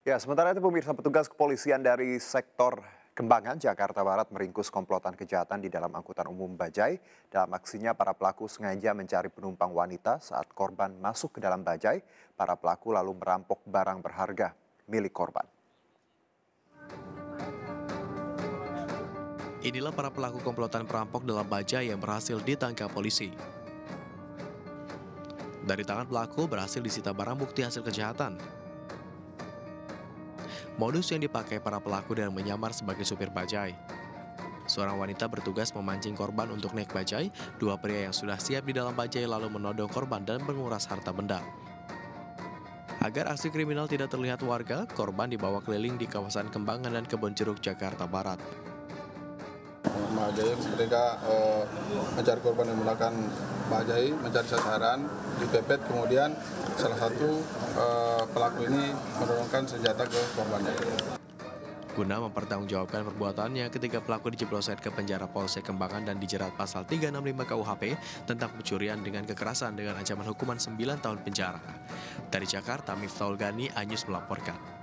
Ya, sementara itu pemirsa petugas kepolisian dari sektor Kembangan, Jakarta Barat meringkus komplotan kejahatan di dalam angkutan umum Bajai. Dalam aksinya, para pelaku sengaja mencari penumpang wanita saat korban masuk ke dalam Bajai. Para pelaku lalu merampok barang berharga milik korban. Inilah para pelaku komplotan perampok dalam Bajai yang berhasil ditangkap polisi. Dari tangan pelaku berhasil disita barang bukti hasil kejahatan. Modus yang dipakai para pelaku dan menyamar sebagai supir bajai. Seorang wanita bertugas memancing korban untuk naik bajai, dua pria yang sudah siap di dalam bajai lalu menodong korban dan menguras harta benda. Agar aksi kriminal tidak terlihat warga, korban dibawa keliling di kawasan Kembangan dan Kebonjeruk, Jakarta Barat. Jadi mereka mencari korban yang menggunakan bajai, mencari sasaran, dipepet, kemudian salah satu pelaku ini menodongkan senjata ke korbannya. Guna mempertanggungjawabkan perbuatannya ketika pelaku dijebloskan ke penjara Polsek Kembangan dan dijerat pasal 365 KUHP tentang pencurian dengan kekerasan dengan ancaman hukuman 9 tahun penjara. Dari Jakarta, Miftahul Gani, Anyus melaporkan.